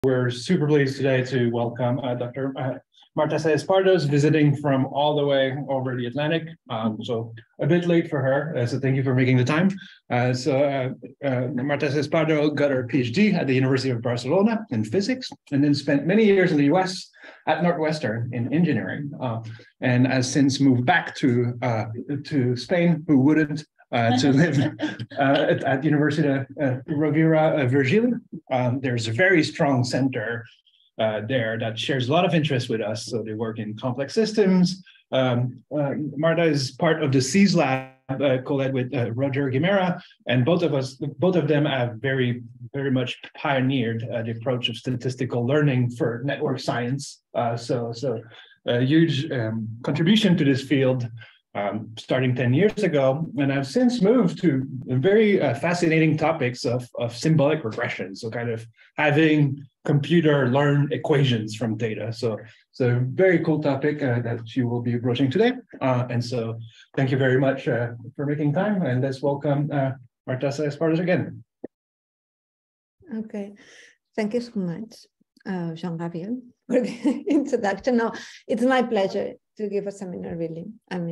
We're super pleased today to welcome Dr. Marta Sales-Pardo, visiting from all the way over the Atlantic. So a bit late for her, so thank you for making the time. Marta Sales-Pardo got her PhD at the University of Barcelona in physics, and then spent many years in the US at Northwestern in engineering, and has since moved back to Spain, who wouldn't, to live at University Rovira Virgili. There's a very strong center there that shares a lot of interest with us. So they work in complex systems. Marta is part of the SEAS lab co-led with Roger Guimera, and both of them have very much pioneered the approach of statistical learning for network science. So a huge contribution to this field. Starting 10 years ago, and I've since moved to very fascinating topics of symbolic regression. So kind of having computer learn equations from data. So very cool topic that you will be approaching today. And so thank you very much for making time, and let's welcome Marta Sales-Pardo again. Okay, thank you so much, Jean-Gabriel, for the introduction. No, it's my pleasure to give a seminar, really.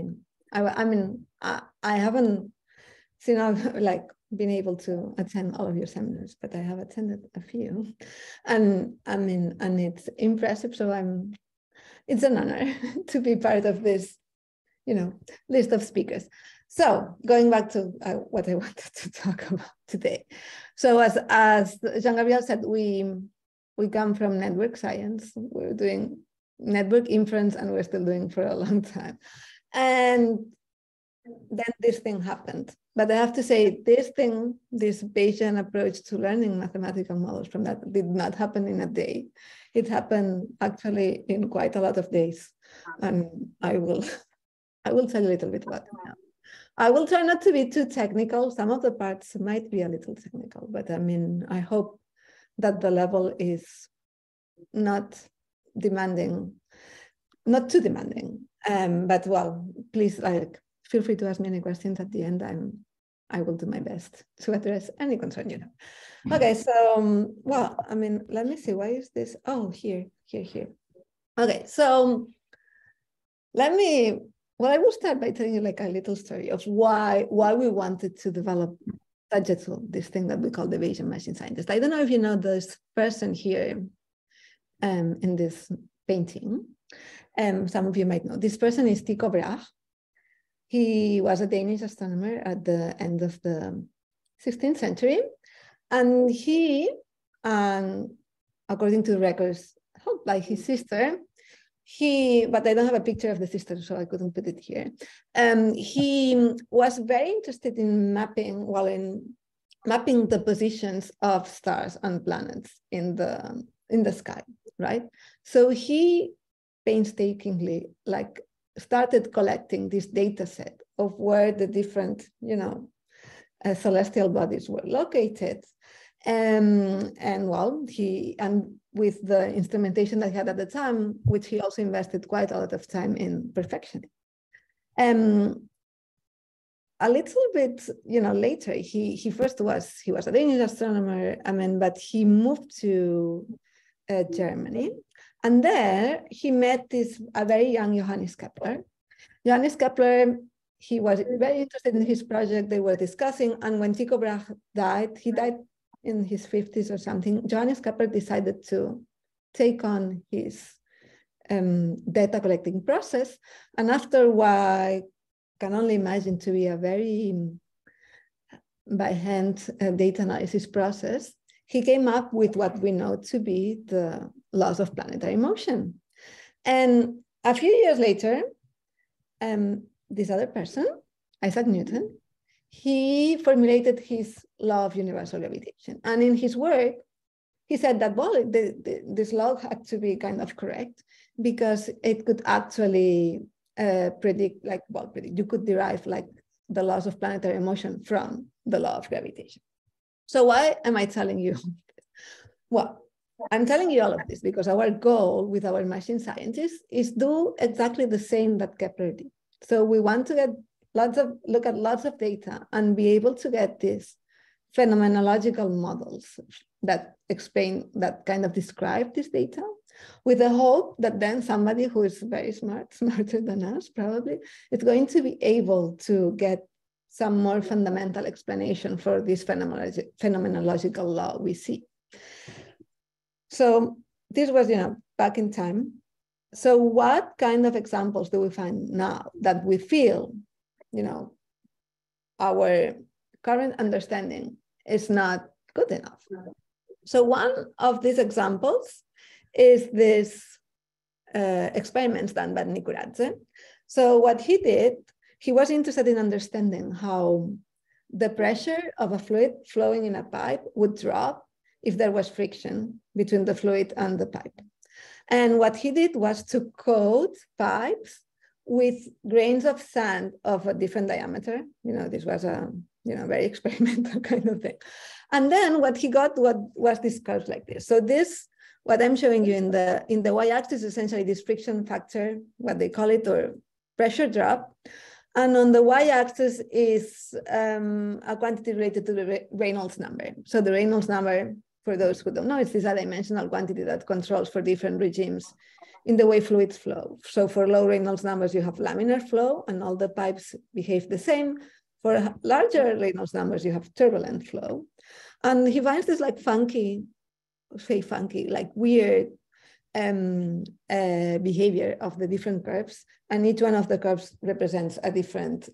I haven't been able to attend all of your seminars, but I have attended a few, and it's impressive. So it's an honor to be part of this, list of speakers. So going back to what I wanted to talk about today. So as Jean-Gabriel said, we come from network science. We're doing network inference, and we're still doing for a long time. And then this thing happened. But I have to say, this Bayesian approach to learning mathematical models from that did not happen in a day. It happened actually in quite a lot of days. And I will tell you a little bit about it now. I will try not to be too technical. Some of the parts might be a little technical, but I hope that the level is not demanding, not too demanding. But well, please feel free to ask me any questions at the end. I will do my best to address any concern you have. Okay, so let me see. Why is this? Oh, here. Okay, so I will start by telling you a little story of why we wanted to develop such a tool, this thing that we call the Bayesian machine scientist. I don't know if you know this person here in this painting. Some of you might know. This person is Tycho Brahe. He was a Danish astronomer at the end of the 16th century. And he, according to the records held by his sister, but I don't have a picture of the sister, so I couldn't put it here. He was very interested in mapping the positions of stars and planets in the sky, right? So he painstakingly started collecting this data set of where the different celestial bodies were located, and with the instrumentation that he had at the time, which he also invested quite a lot of time in perfectioning. A little bit later, he was a Danish astronomer, but he moved to Germany. And there he met a very young Johannes Kepler. Johannes Kepler, he was very interested in his project. They were discussing, and when Tycho Brahe died, he died in his 50s or something. Johannes Kepler decided to take on his data collecting process. And after what I can only imagine to be a very by hand data analysis process, he came up with what we know to be the laws of planetary motion. And a few years later, this other person, Isaac Newton, he formulated his law of universal gravitation. And in his work, he said that, this law had to be kind of correct because it could actually predict, you could derive the laws of planetary motion from the law of gravitation. So why am I telling you all this? Well, I'm telling you all of this because our goal with our machine scientists is do exactly the same that Kepler did. So we want to look at lots of data and be able to get these phenomenological models that explain, that kind of describe this data, with the hope that then somebody who is very smart, smarter than us probably, is going to be able to get some more fundamental explanation for this phenomenological law we see. So this was, back in time. So what kind of examples do we find now that we feel, our current understanding is not good enough? So one of these examples is this experiments done by Nikuradze. So what he did, he was interested in understanding how the pressure of a fluid flowing in a pipe would drop if there was friction between the fluid and the pipe. And what he did was to coat pipes with grains of sand of a different diameter. This was a very experimental kind of thing. And then what he got was this curve like this. So this, what I'm showing you in the y-axis, is essentially this friction factor, what they call it, or pressure drop. And on the y-axis is a quantity related to the Reynolds number. So the Reynolds number, for those who don't know, it's this adimensional quantity that controls for different regimes in the way fluids flow. So for low Reynolds numbers, you have laminar flow and all the pipes behave the same. For larger Reynolds numbers, you have turbulent flow. And he finds this like weird behavior of the different curves. And each one of the curves represents a different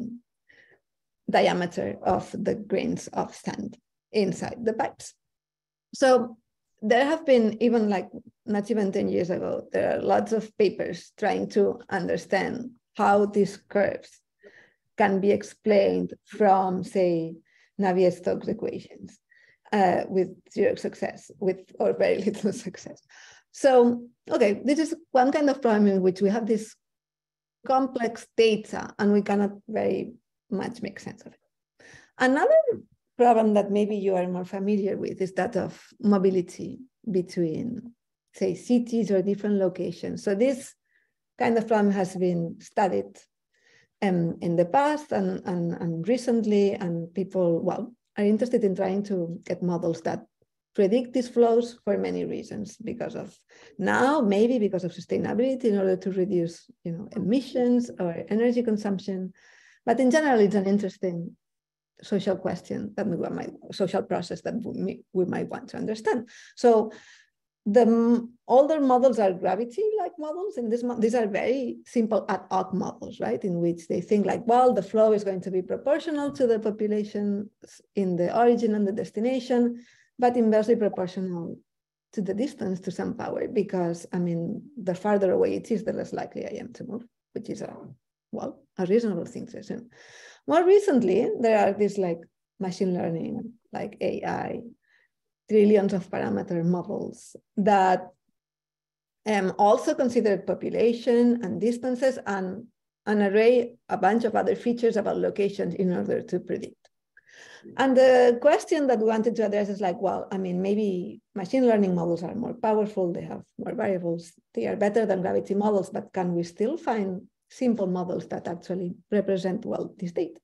diameter of the grains of sand inside the pipes. So there have been, even not even 10 years ago, there are lots of papers trying to understand how these curves can be explained from, say, Navier-Stokes equations with zero success, or very little success. So, okay, this is one kind of problem in which we have this complex data and we cannot very much make sense of it. Another problem that maybe you are more familiar with is that of mobility between, say, cities or different locations. So this kind of problem has been studied in the past and recently, and people, are interested in trying to get models that predict these flows for many reasons, because of sustainability, in order to reduce, emissions or energy consumption. But in general, it's an interesting social question social process that we might want to understand. So the older models are gravity-like models, and these are very simple ad hoc models, right? In which they think the flow is going to be proportional to the population in the origin and the destination, but inversely proportional to the distance to some power, because, the farther away it is, the less likely I am to move, which is a reasonable thing to assume. More recently, there are these machine learning, AI, trillions of parameter models that also consider population and distances and a bunch of other features about locations in order to predict. And the question that we wanted to address is maybe machine learning models are more powerful, they have more variables, they are better than gravity models, but can we still find simple models that actually represent this data?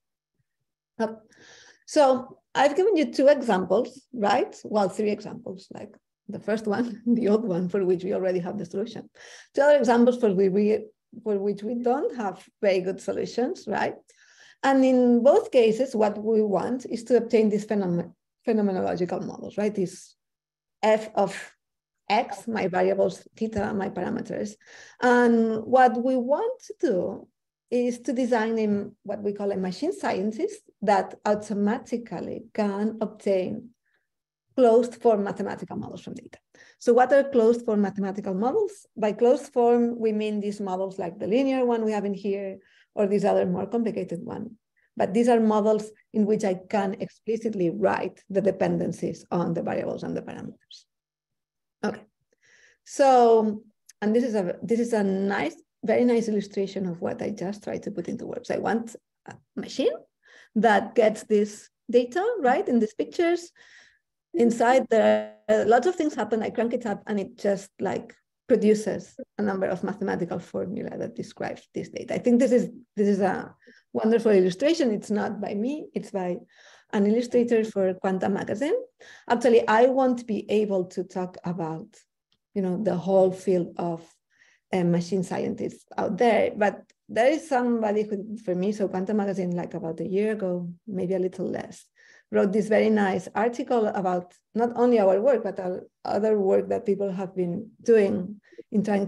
So I've given you two examples, right? Three examples, the first one, the old one, for which we already have the solution. Two other examples for which we don't have very good solutions, right? And in both cases, what we want is to obtain these phenomenological models, right? This f of x, my variables, theta, my parameters. And what we want to do is to design what we call a machine scientist that automatically can obtain closed form mathematical models from data. So what are closed form mathematical models? By closed form, we mean these models like the linear one we have in here, or these other more complicated one. But these are models in which I can explicitly write the dependencies on the variables and the parameters. Okay, so, and this is a nice, very nice illustration of what I just tried to put into words. I want a machine that gets this data, right, in these pictures. Inside there are lots of things happen. I crank it up and it just produces a number of mathematical formula that describes this data. I think this is a wonderful illustration. It's not by me, it's by an illustrator for Quantum Magazine. Actually, I won't be able to talk about, the whole field of machine scientists out there, but there is somebody who, for me, so Quantum Magazine, like about a year ago, maybe a little less, wrote this very nice article about not only our work, but other work that people have been doing in trying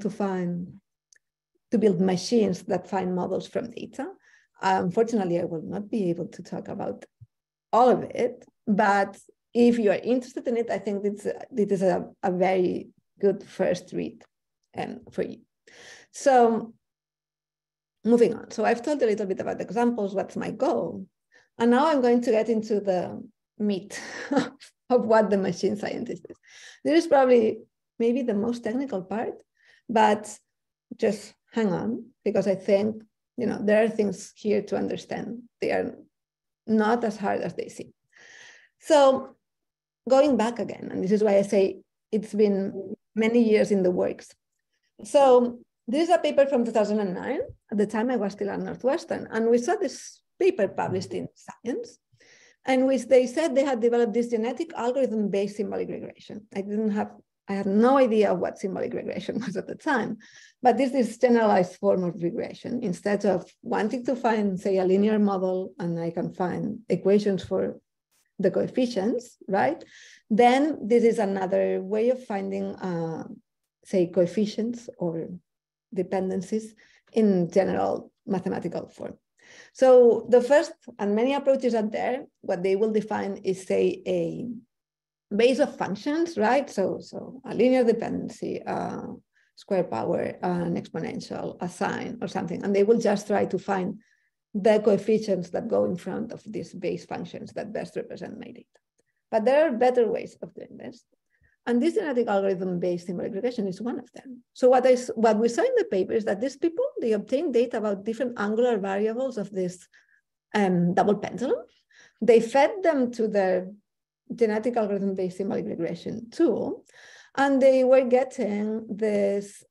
to build machines that find models from data. Unfortunately, I will not be able to talk about all of it, but if you are interested in it, I think this is a very good first read for you. So moving on. So I've told a little bit about the examples, what's my goal. And now I'm going to get into the meat of what the machine scientist is. This is probably maybe the most technical part, but just hang on, because I think, there are things here to understand. They are not as hard as they seem. So going back again, and this is why I say it's been many years in the works. So this is a paper from 2009. At the time I was still at Northwestern, and we saw this paper published in Science, in which they said they had developed this genetic algorithm-based symbolic regression. I had no idea what symbolic regression was at the time, but this is generalized form of regression. Instead of wanting to find, say, a linear model, and I can find equations for the coefficients, right? Then this is another way of finding, say, coefficients or dependencies in general mathematical form. So the first, and many approaches are there, what they will define is, say, a base of functions, right? So a linear dependency, square power, an exponential, a sine or something, and they will just try to find the coefficients that go in front of these base functions that best represent my data. But there are better ways of doing this. And this genetic algorithm-based symbolic regression is one of them. So what we saw in the paper is that these people, they obtained data about different angular variables of this double pendulum. They fed them to the genetic algorithm-based symbolic regression tool, and they were getting this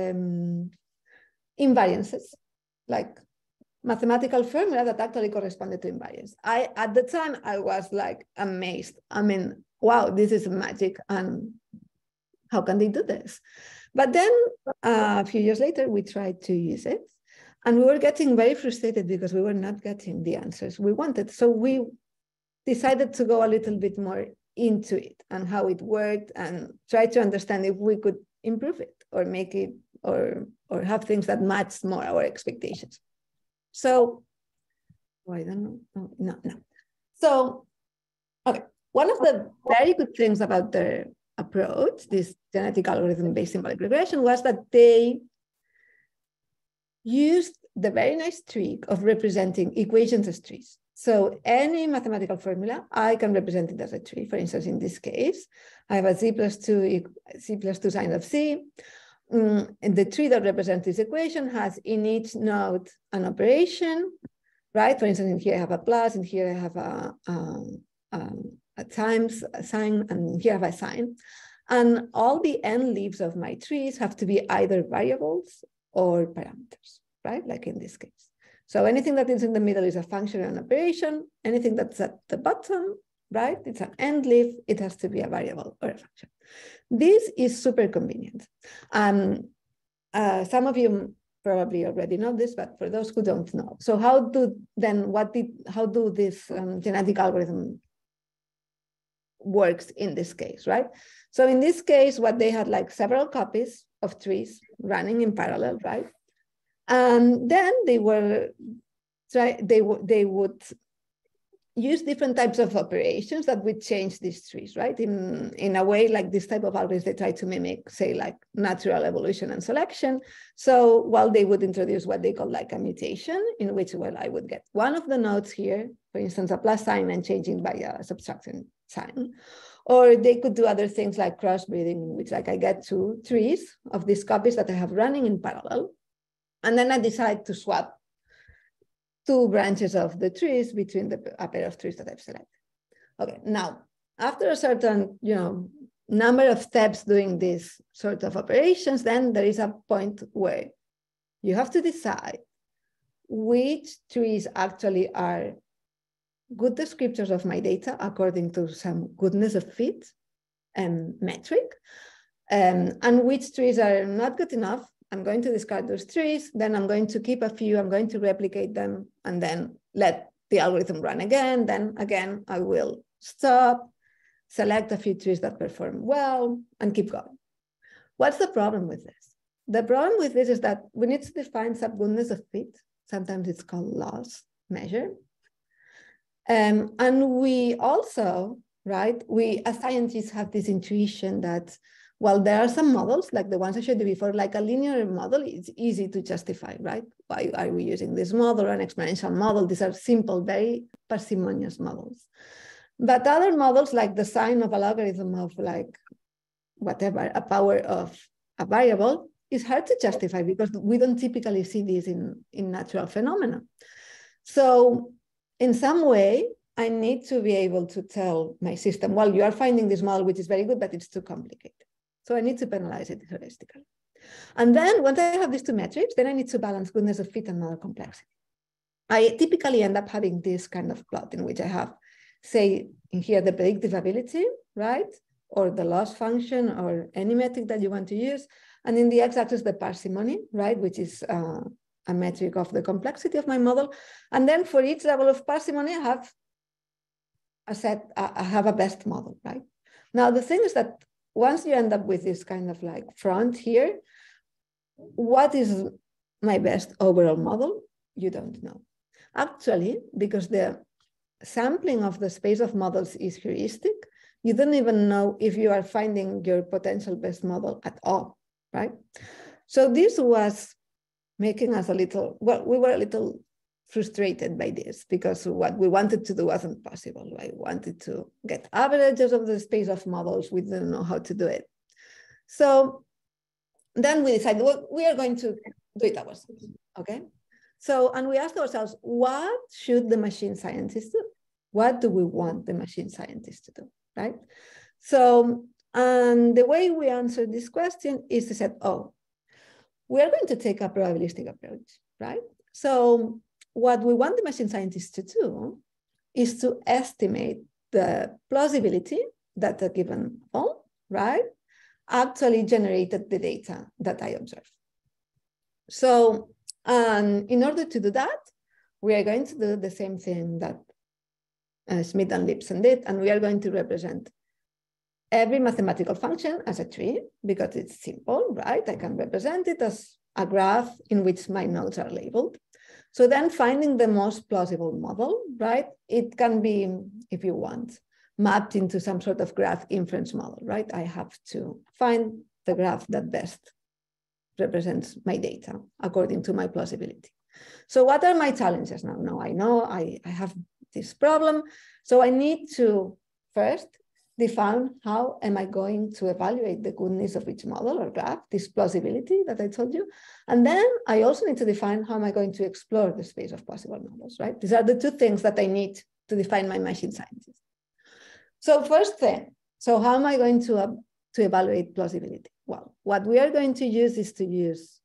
invariances, like mathematical formula that actually corresponded to invariance. At the time, I was like amazed. I mean, wow, this is magic, and how can they do this? But then a few years later, we tried to use it, and we were getting very frustrated because we were not getting the answers we wanted. So we decided to go a little bit more into it and how it worked, and try to understand if we could improve it or make it or have things that matched more our expectations. So, I don't know. No. So, okay. One of the very good things about their approach, this genetic algorithm-based symbolic regression, was that they used the very nice trick of representing equations as trees. So any mathematical formula, I can represent it as a tree. For instance, in this case, I have a z plus 2 sine of c. And the tree that represents this equation has in each node an operation, right? For instance, in here I have a plus, and here I have a times a sign, and here I have a sign. And all the end leaves of my trees have to be either variables or parameters, right? Like in this case. So anything that is in the middle is a function or an operation. Anything that's at the bottom, right? It's an end leaf. It has to be a variable or a function. This is super convenient. Some of you probably already know this, but for those who don't know, so how do this genetic algorithm works in this case, right? So in this case, what they had like several copies of trees running in parallel, right? And then they would use different types of operations that would change these trees, right? In a way, like this type of algorithms, they try to mimic, say, like natural evolution and selection. So while they would introduce what they call like a mutation, in which, well, I would get one of the nodes here, for instance, a plus sign, and changing by a subtraction sign. Or they could do other things like crossbreeding, in which like I get two trees of these copies that I have running in parallel. And then I decide to swap two branches of the trees between a pair of trees that I've selected. Okay, now, after a certain number of steps doing these sort of operations, then there is a point where you have to decide which trees actually are good descriptors of my data according to some goodness of fit metric, and which trees are not good enough. I'm going to discard those trees, then I'm going to keep a few, I'm going to replicate them, and then let the algorithm run again. Then again, I will stop, select a few trees that perform well, and keep going. What's the problem with this? The problem with this is that we need to define some goodness of fit. Sometimes it's called loss measure. And we also, right, we as scientists have this intuition that, well, there are some models, like the ones I showed you before, like a linear model, it's easy to justify, right? Why are we using this model or an exponential model? These are simple, very parsimonious models. But other models, like the sign of a logarithm of like whatever, a power of a variable, is hard to justify because we don't typically see this in natural phenomena. So in some way, I need to be able to tell my system, well, you are finding this model, which is very good, but it's too complicated. So I need to penalize it heuristically. And then once I have these two metrics, then I need to balance goodness of fit and model complexity. I typically end up having this kind of plot in which I have, say, in here, the predictability, right? Or the loss function or any metric that you want to use. And in the x-axis, the parsimony, right? Which is a metric of the complexity of my model. And then for each level of parsimony, I have a best model, right? Now, the thing is that once you end up with this kind of like front here, what is my best overall model? You don't know. Actually, because the sampling of the space of models is heuristic, you don't even know if you are finding your potential best model at all, right? So this was making us a little, well, we were a little frustrated by this because what we wanted to do wasn't possible. I wanted to get averages of the space of models. We didn't know how to do it. So then we decided, well, we are going to do it ourselves, okay? So, and we asked ourselves, what should the machine scientists do? What do we want the machine scientists to do, right? So, and the way we answered this question is to say, oh, we are going to take a probabilistic approach, right? So what we want the machine scientists to do is to estimate the plausibility that a given model, right, actually generated the data that I observed. So in order to do that, we are going to do the same thing that Smith and Lipson did, and we are going to represent every mathematical function as a tree because it's simple, right? I can represent it as a graph in which my nodes are labeled. So then finding the most plausible model, right? It can be, if you want, mapped into some sort of graph inference model, right? I have to find the graph that best represents my data according to my plausibility. So what are my challenges now? Now I know I have this problem. So I need to first define how am I going to evaluate the goodness of each model or graph, this plausibility that I told you. And then I also need to define how am I going to explore the space of possible models, right? These are the two things that I need to define my machine scientist. So first thing, so how am I going to evaluate plausibility? Well, what we are going to use is to use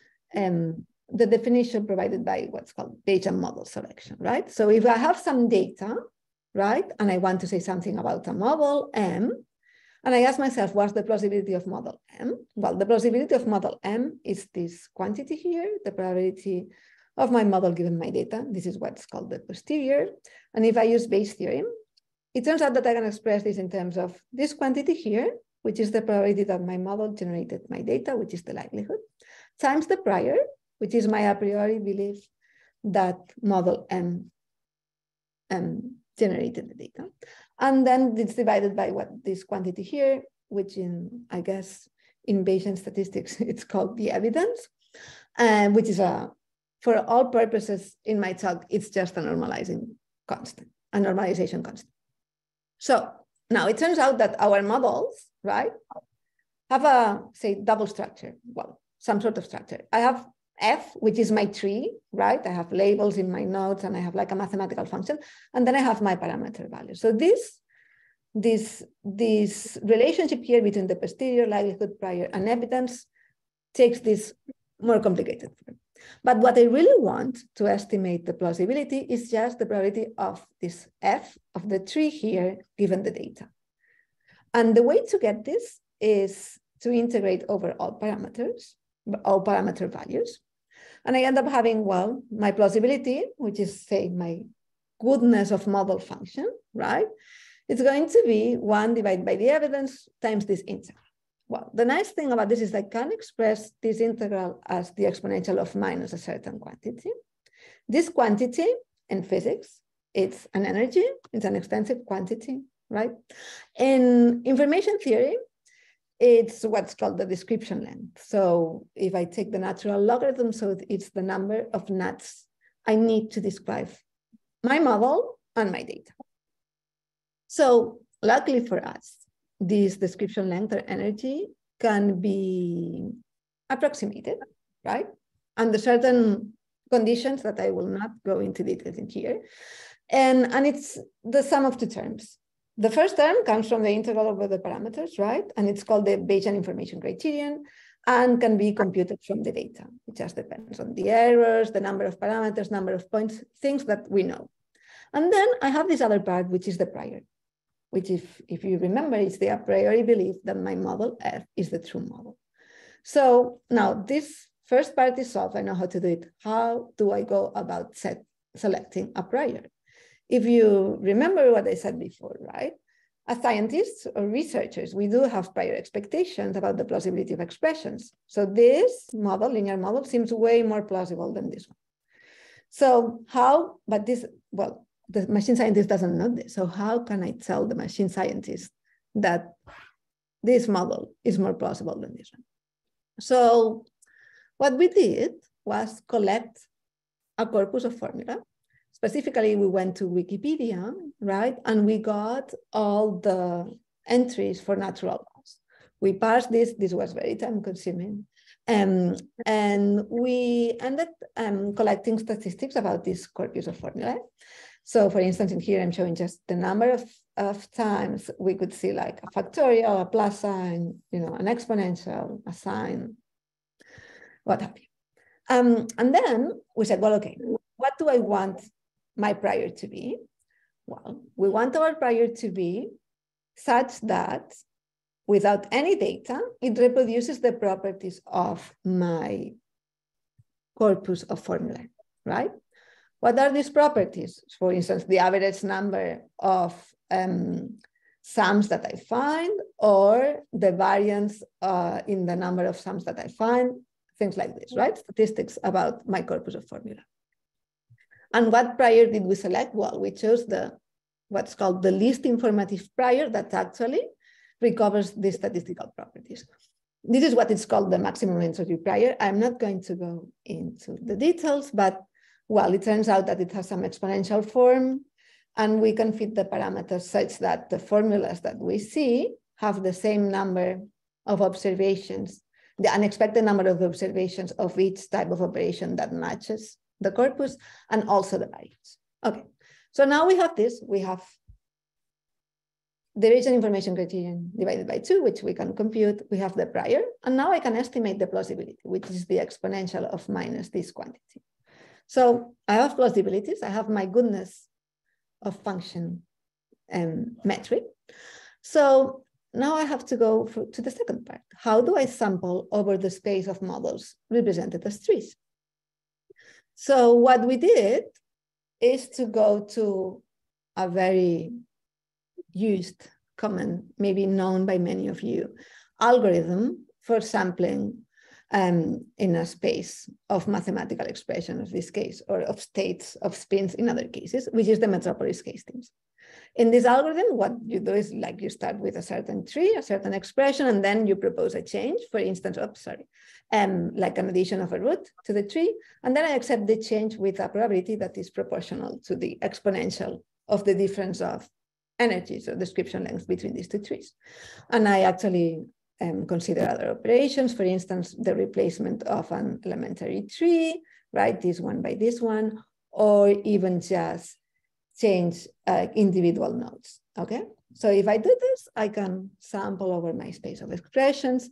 the definition provided by what's called Bayesian model selection, right? So if I have some data, right, and I want to say something about a model M, and I ask myself, what's the plausibility of model M? Well, the plausibility of model M is this quantity here, the probability of my model given my data. This is what's called the posterior. And if I use Bayes' theorem, it turns out that I can express this in terms of this quantity here, which is the probability that my model generated my data, which is the likelihood, times the prior, which is my a priori belief that model M generated the data. And then it's divided by what this quantity here, which I guess in Bayesian statistics, it's called the evidence, which is for all purposes in my talk, it's just a normalizing constant, a normalization constant. So now it turns out that our models, right, have a, say, double structure. Well, some sort of structure. I have F, which is my tree, right? I have labels in my nodes and I have like a mathematical function. And then I have my parameter value. So this relationship here between the posterior, likelihood, prior, and evidence takes this more complicated form. But what I really want to estimate the plausibility is just the probability of this F of the tree here, given the data. And the way to get this is to integrate over all parameter values. And I end up having, well, my plausibility, which is, say, my goodness of model function, right? It's going to be 1 divided by the evidence times this integral. Well, the nice thing about this is I can express this integral as the exponential of minus a certain quantity. This quantity in physics, it's an energy, it's an extensive quantity, right? In information theory, it's what's called the description length. So if I take the natural logarithm, so it's the number of nuts I need to describe my model and my data. So luckily for us, this description length or energy can be approximated, right? Under certain conditions that I will not go into details in here. And it's the sum of two terms. The first term comes from the integral over the parameters, right? And it's called the Bayesian information criterion and can be computed from the data. It just depends on the errors, the number of parameters, number of points, things that we know. And then I have this other part, which is the prior, which if you remember, it's the a priori belief that my model F is the true model. So now this first part is solved. I know how to do it. How do I go about selecting a prior? If you remember what I said before, right? As scientists or researchers, we do have prior expectations about the plausibility of expressions. So this model, linear model, seems way more plausible than this one. So how, but this, well, the machine scientist doesn't know this. So how can I tell the machine scientist that this model is more plausible than this one? So what we did was collect a corpus of formula. Specifically, we went to Wikipedia, right? And we got all the entries for natural laws. We parsed this. This was very time consuming. And we ended collecting statistics about this corpus of formulae. So for instance, in here, I'm showing just the number of times we could see like a factorial, a plus sign, you know, an exponential, a sign, what have you. And then we said, well, okay, what do I want my prior to be? Well, we want our prior to be such that without any data, it reproduces the properties of my corpus of formulae, right? What are these properties? For instance, the average number of sums that I find, or the variance in the number of sums that I find, things like this, right? Statistics about my corpus of formula. And what prior did we select? Well, we chose what's called the least informative prior that actually recovers the statistical properties. This is what is called the maximum entropy prior. I'm not going to go into the details, but well, it turns out that it has some exponential form, and we can fit the parameters such that the formulas that we see have the same number of observations, the unexpected number of observations of each type of operation that matches the corpus, and also the variance. Okay, so now we have this. We have the Bayesian information criterion divided by 2, which we can compute. We have the prior, and now I can estimate the plausibility, which is the exponential of minus this quantity. So I have plausibilities. I have my goodness of function metric. So now I have to go to the second part. How do I sample over the space of models represented as trees? So what we did is to go to a very used, common, maybe known by many of you, algorithm for sampling in a space of mathematical expression of this case, or of states of spins in other cases, which is the metropolis case teams. In this algorithm, what you do is like you start with a certain tree, a certain expression, and then you propose a change, for instance, like an addition of a root to the tree. And then I accept the change with a probability that is proportional to the exponential of the difference of energies or description lengths between these two trees. And I actually consider other operations, for instance, the replacement of an elementary tree, right? This one by this one, or even just change individual nodes, okay? So if I do this, I can sample over my space of expressions,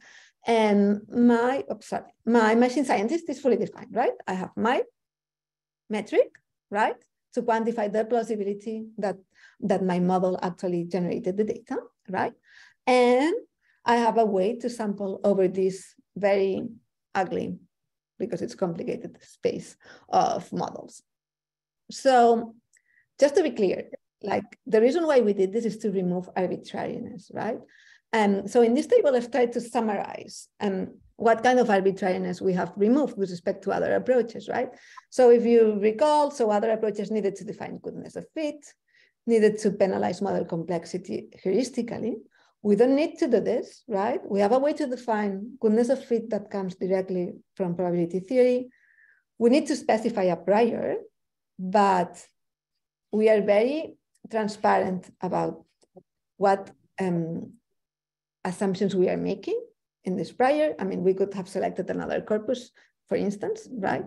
And my machine scientist is fully defined, right? I have my metric, right? To quantify the plausibility that my model actually generated the data, right? And I have a way to sample over this very ugly, because it's complicated, space of models. So just to be clear, like the reason why we did this is to remove arbitrariness, right? And so in this table, I've tried to summarize what kind of arbitrariness we have removed with respect to other approaches, right? So if you recall, so other approaches needed to define goodness of fit, needed to penalize model complexity heuristically. We don't need to do this, right? We have a way to define goodness of fit that comes directly from probability theory. We need to specify a prior, but we are very transparent about what assumptions we are making in this prior. I mean, we could have selected another corpus, for instance, right?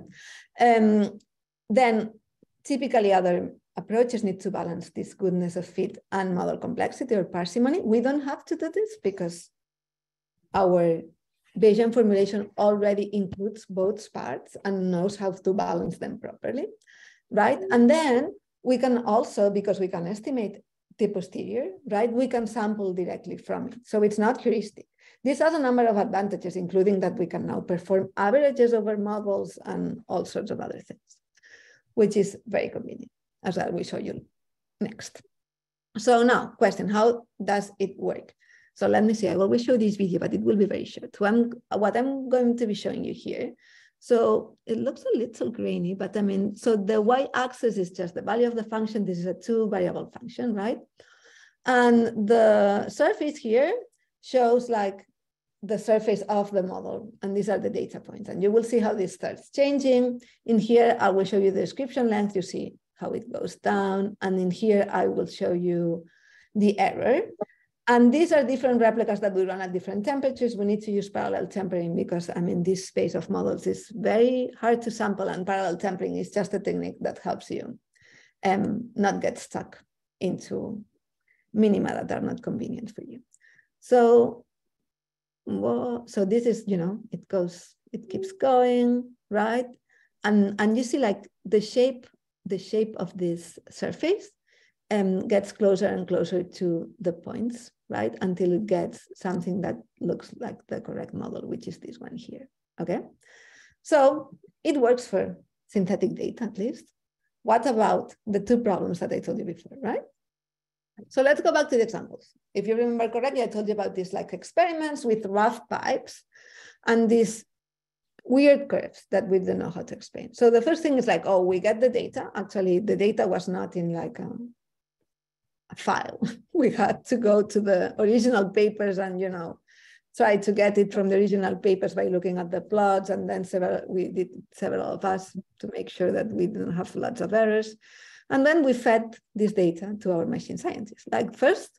Then typically other approaches need to balance this goodness of fit and model complexity or parsimony. We don't have to do this because our Bayesian formulation already includes both parts and knows how to balance them properly, right? And then we can also, because we can estimate the posterior, right? We can sample directly from it. So it's not heuristic. This has a number of advantages, including that we can now perform averages over models and all sorts of other things, which is very convenient, as I will show you next. So now, question, how does it work? So let me see, I will show this video, but it will be very short. What I'm going to be showing you here. So it looks a little grainy, but I mean, so the y-axis is just the value of the function. This is a 2-variable function, right? And the surface here shows like the surface of the model, and these are the data points. And you will see how this starts changing. In here, I will show you the description length. You see how it goes down. And in here, I will show you the error. And these are different replicas that we run at different temperatures. We need to use parallel tempering because, I mean, this space of models is very hard to sample, and parallel tempering is just a technique that helps you not get stuck into minima that are not convenient for you. So, so this is, you know, it keeps going, right? And you see like the shape of this surface gets closer and closer to the points, right? Until it gets something that looks like the correct model, which is this one here, okay? So it works for synthetic data at least. What about the two problems that I told you before, right? So let's go back to the examples. If you remember correctly, I told you about these like experiments with rough pipes and these weird curves that we don't know how to explain. So the first thing is like, oh, we get the data. Actually, the data was not in like a file. We had to go to the original papers and, you know, try to get it from the original papers by looking at the plots. And then several of us to make sure that we didn't have lots of errors. And then we fed this data to our machine scientists. Like first,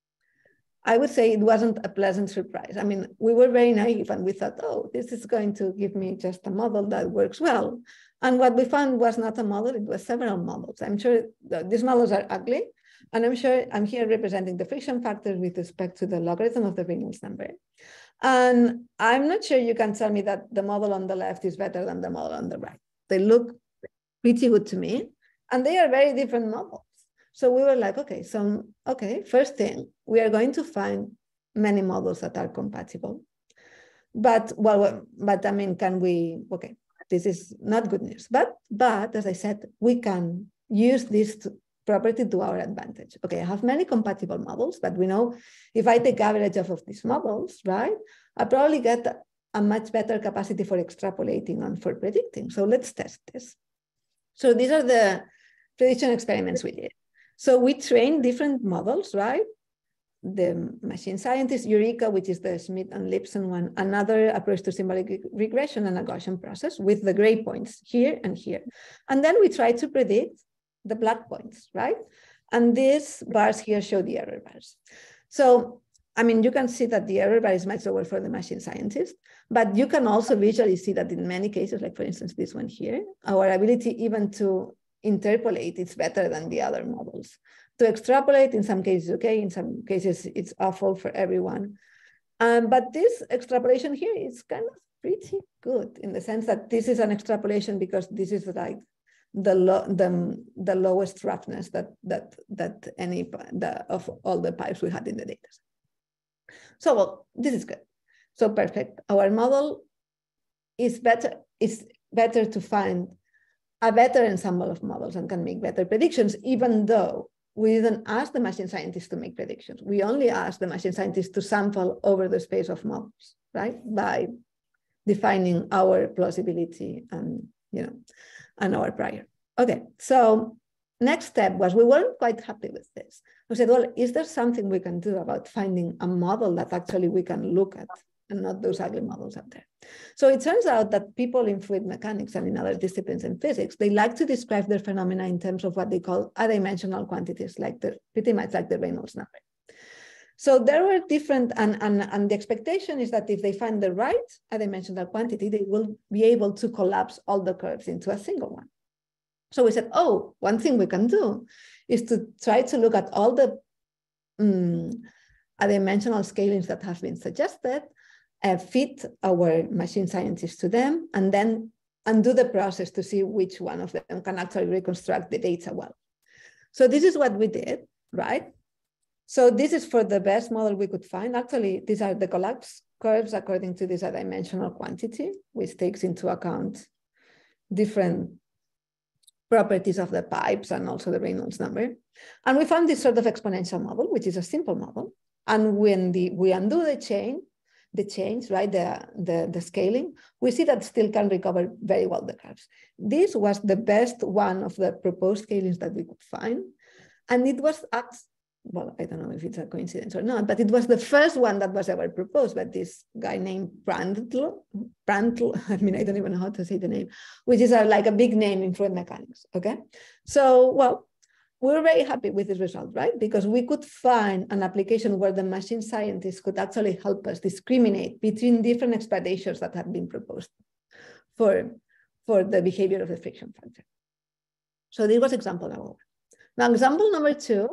I would say it wasn't a pleasant surprise. I mean, we were very naive and we thought, oh, this is going to give me just a model that works well. And what we found was not a model, it was several models. I'm sure these models are ugly. And I'm sure I'm here representing the friction factor with respect to the logarithm of the Reynolds number. And I'm not sure you can tell me that the model on the left is better than the model on the right. They look pretty good to me. And they are very different models. So we were like, okay, first thing, we are going to find many models that are compatible. But I mean, okay, this is not good news. But as I said, we can use this property to our advantage. Okay, I have many compatible models, but we know if I take average of these models, right, I probably get a much better capacity for extrapolating and for predicting. So let's test this. So these are the prediction experiments we did. So we trained different models, right? The machine scientist, Eureka, which is the Schmidt and Lipson one, another approach to symbolic regression and a Gaussian process with the gray points here and here. And then we try to predict the black points, right? And these bars here show the error bars. So, I mean, you can see that the error bar is much lower for the machine scientist, but you can also visually see that in many cases, like for instance, this one here, our ability even to interpolate, it's better than the other models. To extrapolate, in some cases, okay, in some cases, it's awful for everyone. But this extrapolation here is kind of pretty good in the sense that this is an extrapolation because this is like the lowest roughness that any of all the pipes we had in the data. So well, this is good. So perfect. Our model is better. It's better to find a better ensemble of models and can make better predictions, even though we didn't ask the machine scientists to make predictions. We only asked the machine scientists to sample over the space of models, right? By defining our plausibility and, and our prior. Okay, so next step was we weren't quite happy with this. We said, well, is there something we can do about finding a model that actually we can look at and not those ugly models out there? So it turns out that people in fluid mechanics and in other disciplines in physics, they like to describe their phenomena in terms of what they call adimensional quantities, like pretty much like the Reynolds number. So there were different, and the expectation is that if they find the right adimensional quantity, they will be able to collapse all the curves into a single one. So we said, oh, one thing we can do is to try to look at all the adimensional scalings that have been suggested, fit our machine scientists to them, and then undo the process to see which one of them can actually reconstruct the data well. So this is what we did, right? So this is for the best model we could find. Actually, these are the collapse curves according to this adimensional quantity, which takes into account different properties of the pipes and also the Reynolds number. And we found this sort of exponential model, which is a simple model. And when we undo the change, right, the scaling, we see that still can recover very well the curves. This was the best one of the proposed scalings that we could find. And it was, well, I don't know if it's a coincidence or not, but it was the first one that was ever proposed by this guy named Prandtl. I mean, I don't even know how to say the name, which is like a big name in fluid mechanics, okay? So, well, we're very happy with this result, right? Because we could find an application where the machine scientists could actually help us discriminate between different explanations that have been proposed for the behavior of the friction factor. So this was example number one. Now, example number two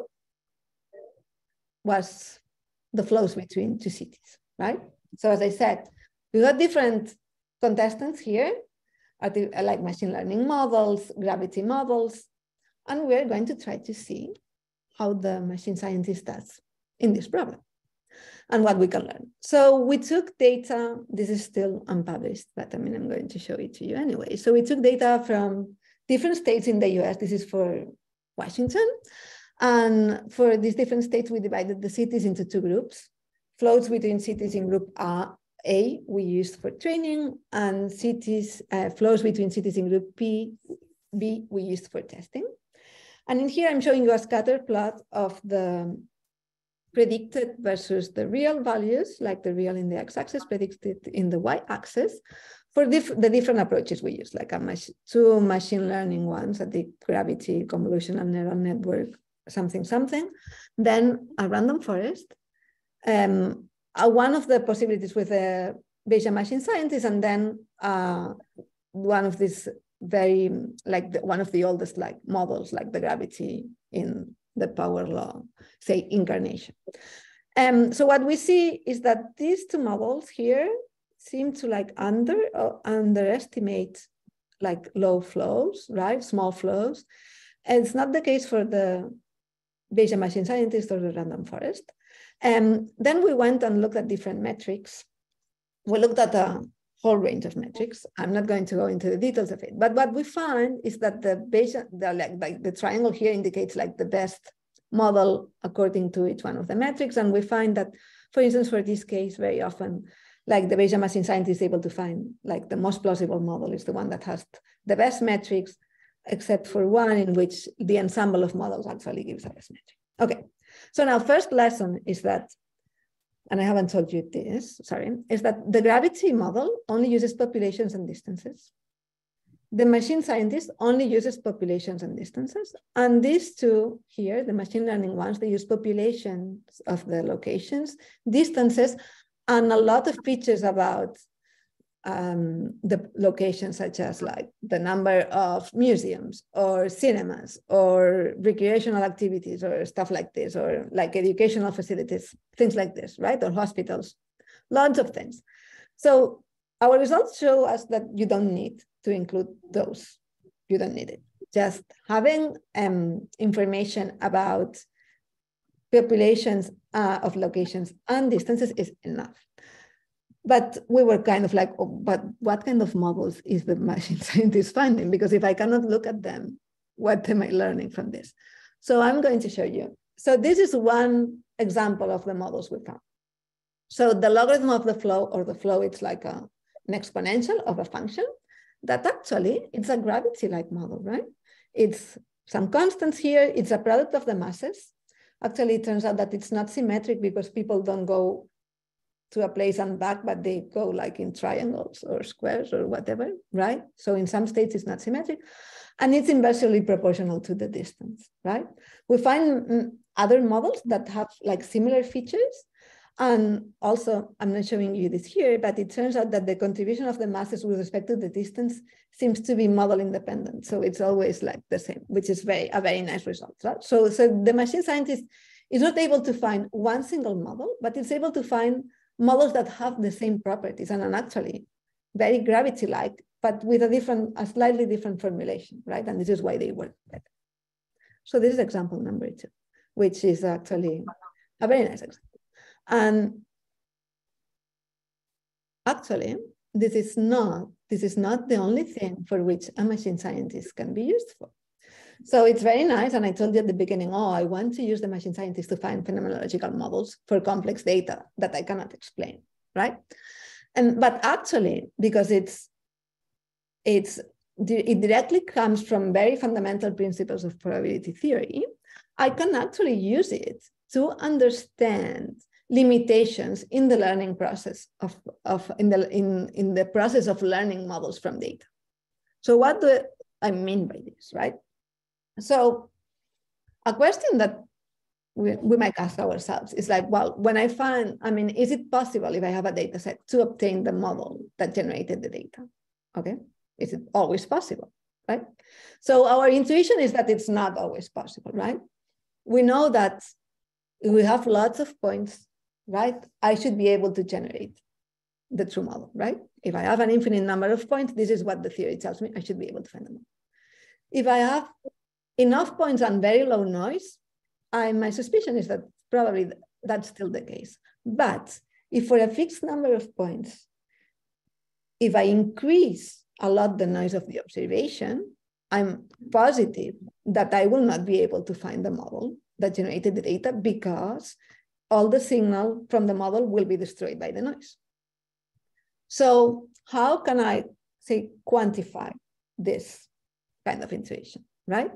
was the flows between two cities, right? So as I said, we got different contestants here, like machine learning models, gravity models, and we're going to try to see how the machine scientist does in this problem and what we can learn. So we took data, this is still unpublished, but I mean, I'm going to show it to you anyway. So we took data from different states in the US. This is for Washington. And for these different states, we divided the cities into two groups. Flows between cities in group A we used for training, and flows between cities in group B we used for testing. And in here, I'm showing you a scatter plot of the predicted versus the real values, like the real in the x-axis, predicted in the y-axis, for the different approaches we use, like two machine learning ones at the gravity convolutional neural network, something, then a random forest, one of the possibilities with a Bayesian machine scientist, and then one of these very, one of the oldest models, like the gravity in the power law, say incarnation. So what we see is that these two models here seem to underestimate low flows, right? Small flows. And it's not the case for the Bayesian machine scientist or the random forest. Then we went and looked at different metrics. We looked at a whole range of metrics. I'm not going to go into the details of it, but what we find is that the Bayesian, the triangle here indicates the best model according to each one of the metrics. And we find that, for instance, for this case, very often, the Bayesian machine scientist is able to find the most plausible model is the one that has the best metrics, except for one in which the ensemble of models actually gives a best metric. Okay, so now first lesson is that, and I haven't told you this, sorry, is that the gravity model only uses populations and distances. The machine scientist only uses populations and distances. And these two here, the machine learning ones, they use populations of the locations, distances, and a lot of features about the locations, such as the number of museums or cinemas or recreational activities or stuff like this, or educational facilities, things like this, right? Or hospitals, lots of things. So our results show us that you don't need to include those. You don't need it. Just having information about populations of locations and distances is enough. But we were kind of like, oh, but what kind of models is the machine scientist finding? Because if I cannot look at them, what am I learning from this? So I'm going to show you. So this is one example of the models we found. So the logarithm of the flow, or the flow, it's like an exponential of a function that actually it's a gravity-like model, right? It's some constants here. It's a product of the masses. Actually, it turns out that it's not symmetric because people don't go to a place and back, but they go like in triangles or squares or whatever, right? So in some states, it's not symmetric. And it's inversely proportional to the distance, right? We find other models that have like similar features. And also, I'm not showing you this here, but it turns out that the contribution of the masses with respect to the distance seems to be model independent. So it's always like the same, which is a very nice result, right? So the machine scientist is not able to find one single model, but it's able to find models that have the same properties and are actually very gravity-like, but with a slightly different formulation, right? And this is why they work better. So this is example number 2, which is actually a very nice example. And actually, this is not the only thing for which a machine scientist can be used for. So it's very nice. And I told you at the beginning, oh, I want to use the machine scientist to find phenomenological models for complex data that I cannot explain, right? But actually, because it directly comes from very fundamental principles of probability theory, I can actually use it to understand limitations in the learning process in the process of learning models from data. So what do I mean by this, right? So a question that we might ask ourselves is like, well, when I find, is it possible if I have a data set to obtain the model that generated the data? Okay, is it always possible, right? So our intuition is that it's not always possible, right? We know that if we have lots of points, right, I should be able to generate the true model, right? If I have an infinite number of points, this is what the theory tells me, I should be able to find the model. If I have enough points and very low noise, my suspicion is that probably that's still the case. But if for a fixed number of points, if I increase a lot the noise of the observation, I'm positive that I will not be able to find the model that generated the data because all the signal from the model will be destroyed by the noise. So how can I say quantify this kind of intuition, right?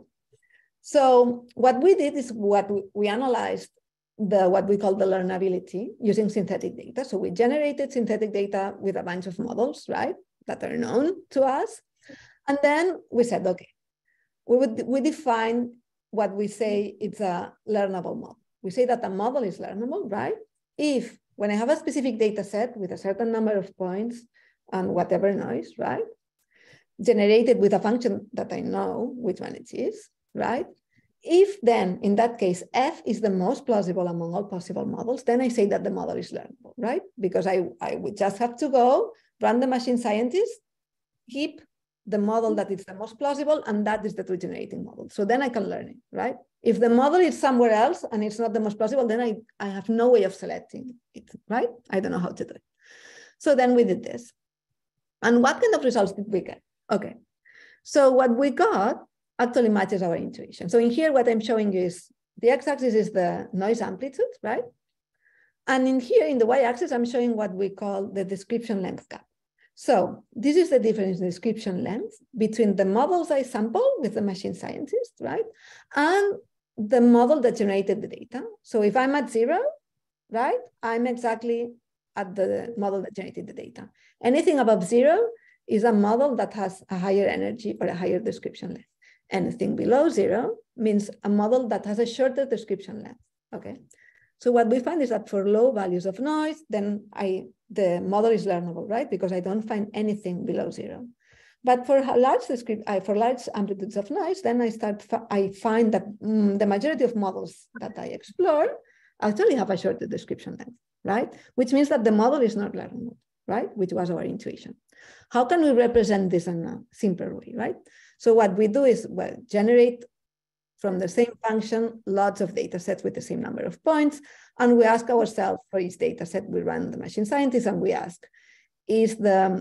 So what we did is we analyzed what we call the learnability using synthetic data. So we generated synthetic data with a bunch of models, right, that are known to us. And then we said, okay, we define what we say it's a learnable model. We say that a model is learnable, right? If when I have a specific data set with a certain number of points and whatever noise, right, generated with a function that I know which one it is, right? If then, in that case, F is the most plausible among all possible models, then I say that the model is learnable, right? Because I would just have to go run the machine scientist, keep the model that is the most plausible, and that is the true generating model. So then I can learn it, right? If the model is somewhere else and it's not the most plausible, then I have no way of selecting it, right? I don't know how to do it. So then we did this. And what kind of results did we get? Okay, so what we got actually matches our intuition. So in here, what I'm showing you is the x-axis is the noise amplitude, right? And in here, in the y-axis, I'm showing what we call the description length gap. So this is the difference in description length between the models I sample with the machine scientist, right? And the model that generated the data. So if I'm at 0, right, I'm exactly at the model that generated the data. Anything above 0 is a model that has a higher energy or a higher description length. Anything below 0 means a model that has a shorter description length, okay? So what we find is that for low values of noise, then the model is learnable, right? Because I don't find anything below 0. But for large amplitudes of noise, then I find that the majority of models that I explore actually have a shorter description length, right? Which means that the model is not learnable, right? Which was our intuition. How can we represent this in a simpler way, right? So what we do is, well, generate from the same function lots of data sets with the same number of points. And we ask ourselves for each data set, we run the machine scientists and we ask, is the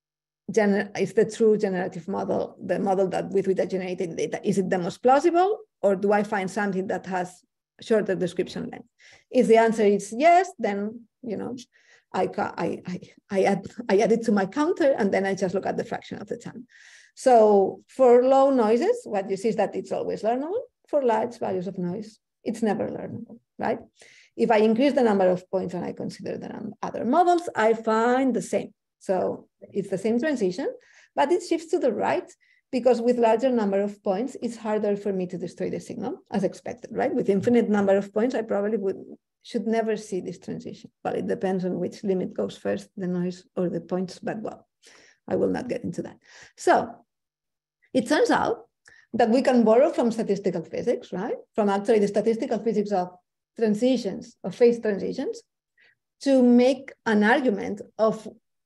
true generative model, the model that with which I generated data, is it the most plausible, or do I find something that has shorter description length? If the answer is yes, then I add it to my counter, and then I just look at the fraction of the time. So for low noises, what you see is that it's always learnable. For large values of noise, it's never learnable, right? If I increase the number of points and I consider the other models, I find the same. So it's the same transition, but it shifts to the right, because with larger number of points, it's harder for me to destroy the signal as expected, right? With infinite number of points, I probably should never see this transition. Well, it depends on which limit goes first, the noise or the points, but well, I will not get into that. So it turns out that we can borrow from statistical physics, right? From actually the statistical physics of transitions, of phase transitions, to make an argument of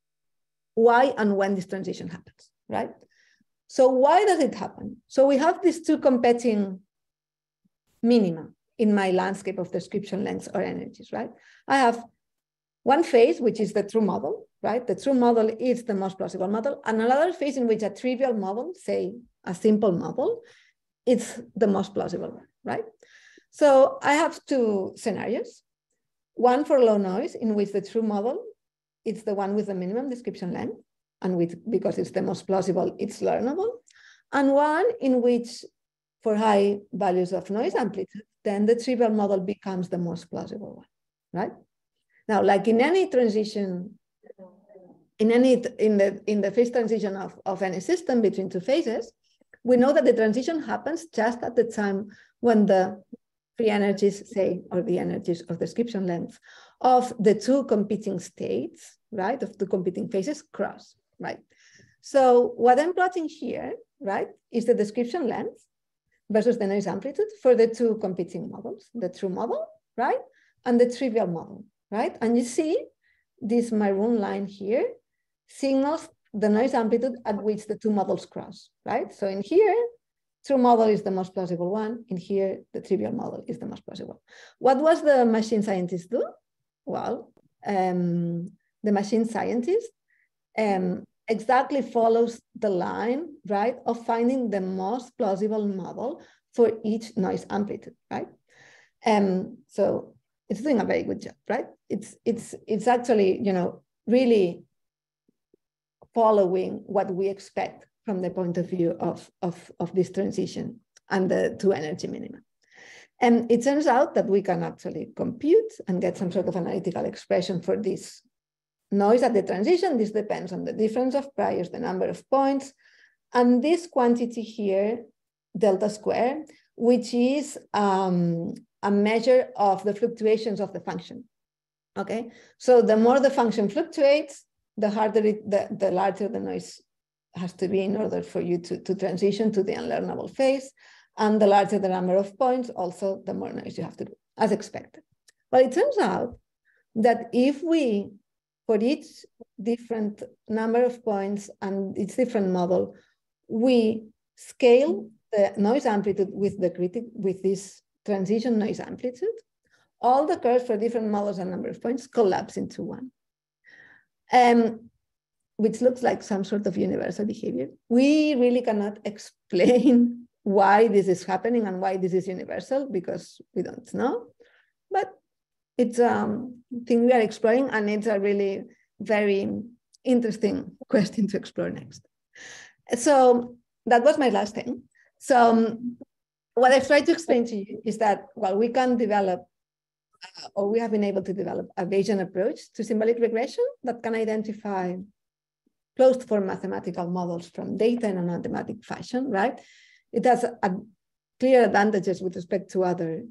why and when this transition happens, right? So why does it happen? So we have these two competing minima in my landscape of description lengths or energies, right? I have one phase, which is the true model, right? The true model is the most plausible model. And another phase in which a trivial model, say a simple model, it's the most plausible one, right? So I have two scenarios. One for low noise, in which the true model, it's the one with the minimum description length, and because it's the most plausible, it's learnable. And one in which, for high values of noise amplitude, then the trivial model becomes the most plausible one, right? Now, like in any transition, in the phase transition of any system between two phases, we know that the transition happens just at the time when the free energies, say, or the energies of description length of the two competing states, right, of the competing phases cross, right? So what I'm plotting here, right, is the description length versus the noise amplitude for the two competing models, the true model, right, and the trivial model, right? And you see this maroon line here signals the noise amplitude at which the two models cross, right? So in here, true model is the most plausible one. In here, the trivial model is the most plausible. What was the machine scientist do? Well, the machine scientist exactly follows the line, right, of finding the most plausible model for each noise amplitude, right? So it's doing a very good job, right? It's actually, really following what we expect from the point of view of this transition and the two energy minima. And it turns out that we can actually compute and get some sort of analytical expression for this noise at the transition. This depends on the difference of priors, the number of points, and this quantity here, delta square, which is a measure of the fluctuations of the function. Okay, so the more the function fluctuates, the harder the larger the noise has to be in order for you to transition to the unlearnable phase. And the larger the number of points, also the more noise you have to do, as expected. But it turns out that if we, for each different number of points and its different model, we scale the noise amplitude with this transition noise amplitude, all the curves for different models and number of points collapse into one. Which looks like some sort of universal behavior. We really cannot explain why this is happening and why this is universal, because we don't know. But it's a thing we are exploring, and it's a really very interesting question to explore next. So that was my last thing. So what I've tried to explain to you is that, well, we can develop, or we have been able to develop a Bayesian approach to symbolic regression that can identify closed form mathematical models from data in a mathematic fashion, right? It has clear advantages with respect to other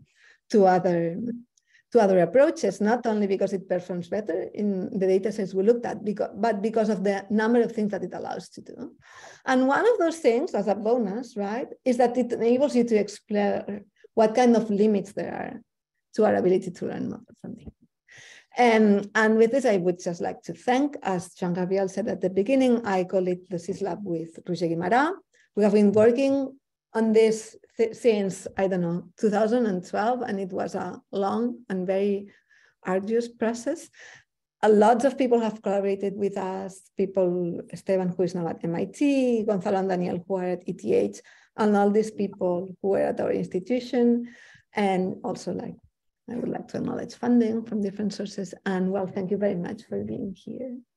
approaches, not only because it performs better in the data sets we looked at, but because of the number of things that it allows to do. And one of those things, as a bonus, right, is that it enables you to explore what kind of limits there are to our ability to learn models from data. And with this, I would just like to thank, as Jean-Gabriel said at the beginning, I co-lead the SysLab with Roger Guimara. We have been working on this since, I don't know, 2012, and it was a long and very arduous process. A lot of people have collaborated with us, Esteban, who is now at MIT, Gonzalo and Daniel, who are at ETH, and all these people who were at our institution. And also, like, I would like to acknowledge funding from different sources. And well, thank you very much for being here.